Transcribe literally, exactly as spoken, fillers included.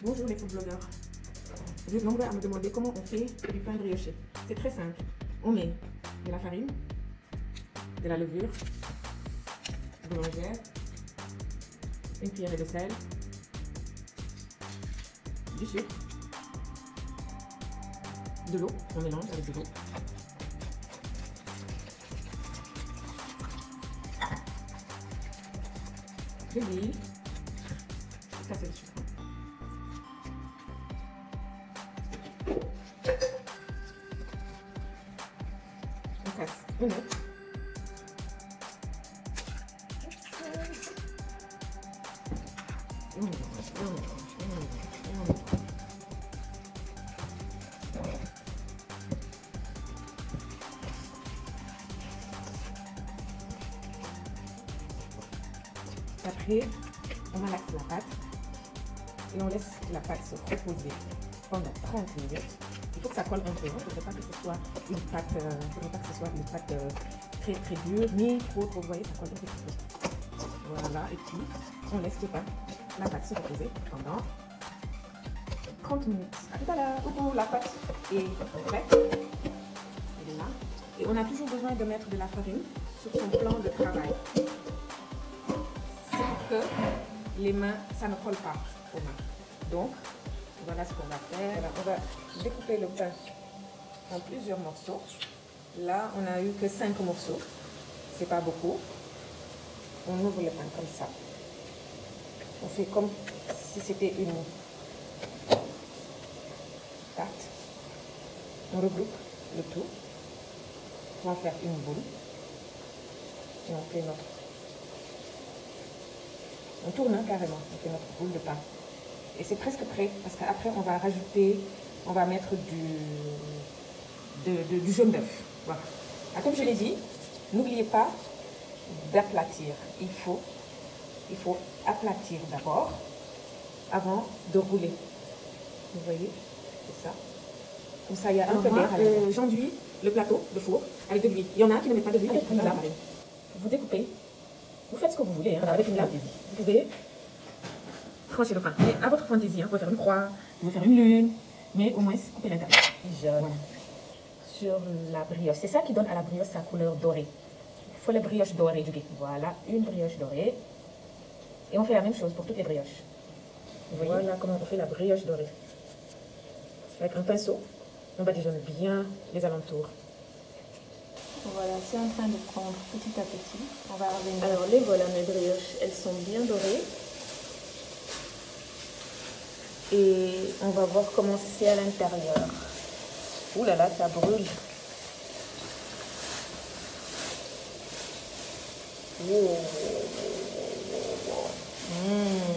Bonjour les food blogueurs. Vous êtes nombreux à me demander comment on fait du pain brioché. C'est très simple. On met de la farine, de la levure, boulangère, une cuillerée de sel, du sucre, de l'eau, on mélange avec de l'eau. De l'huile, ça c'est le sucre. On casse un œuf. Et on mélange, et on mélange, et on mélange, et on mélange. Après, on malaxe la pâte et on laisse la pâte se reposer pendant trente minutes. Il faut que ça colle un peu, il ne faudrait pas que ce soit une pâte, euh, faudrait pas que ce soit une pâte euh, très très dure, ni trop trop, vous voyez, ça colle un petit peu. Voilà, et puis on laisse le pain, la pâte se reposer pendant trente minutes. À tout à l'heure, coucou, la pâte est prête, elle est là. Et on a toujours besoin de mettre de la farine sur son plan de travail. Que les mains, ça ne colle pas aux mains. Donc, voilà ce qu'on va faire. Voilà, on va découper le pain en plusieurs morceaux. Là, on n'a eu que cinq morceaux. C'est pas beaucoup. On ouvre le pain comme ça. On fait comme si c'était une tarte. On regroupe le tout pour en faire une boule. Et on fait notre On tourne hein, carrément, on fait notre boule de pain. Et c'est presque prêt, parce qu'après on va rajouter, on va mettre du, de, de, du jaune d'œuf. Voilà. Ah, comme je l'ai dit, n'oubliez pas d'aplatir. Il faut, il faut aplatir d'abord, avant de rouler. Vous voyez, c'est ça. Comme ça, il y a un peu d'air. Euh, J'enduis le plateau de four avec de l'huile. Il y en a qui ne mettent pas de l'huile, vous découpez. Vous faites ce que vous voulez, hein, avec une lame. Vous pouvez trancher le pain. Mais à votre fantaisie, hein, vous pouvez faire une croix, vous pouvez faire une lune, mais au moins couper l'intérieur. Jaune. Voilà. Sur la brioche. C'est ça qui donne à la brioche sa couleur dorée. Il faut les brioches dorées du guet. Voilà, une brioche dorée. Et on fait la même chose pour toutes les brioches. Vous voyez? Voilà comment on fait la brioche dorée. Avec un pinceau, on badigeonne bien les alentours. Voilà, c'est en train de prendre petit à petit. On va revenir. Alors, les voilà, mes brioches, elles sont bien dorées. Et on va voir comment c'est à l'intérieur. Ouh là là, ça brûle. Mmh.